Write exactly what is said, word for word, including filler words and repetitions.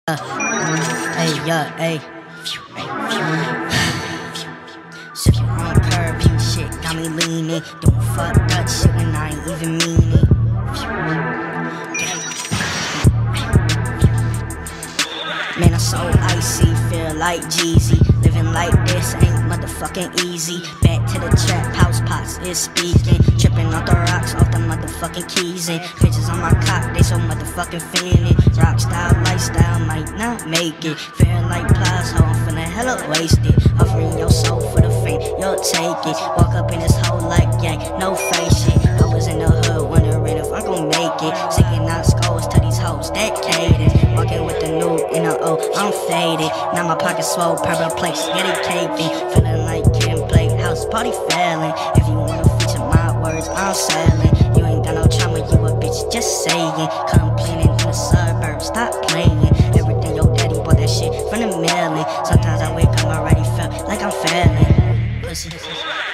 Hey, yeah, hey. Sippin' on Kirb, you shit got me leaning. Doing fucked up shit when I ain't even mean it. Man, I'm so icy, feel like Jeezy. Living like this ain't motherfucking easy. Back to the trap, house pots is speaking. Tripping off the rocks, off the motherfucking keys. And bitches on my cock, they so motherfucking feeling. Rock style, lifestyle might not make it. Feeling like plies, ho, I'm finna hella wasted. Offering your soul for the fame, you'll take it. Walk up in this hole like yang, no face shit. I was in the hood wondering if I gon' make it. Singing out scores to these hoes, that cadence. Walking with the new in the O, I'm faded. Now my pocket swole, purple plates, get it caving. Feeling like Kim Blake, house party failing. If you wanna feature my words, I'm selling. You ain't got no trauma, you a bitch, just saying. Complaining in the suburbs, stop playing. Everything your daddy bought that shit from the mailing. Sometimes I wake up already felt like I'm failing. Pussy.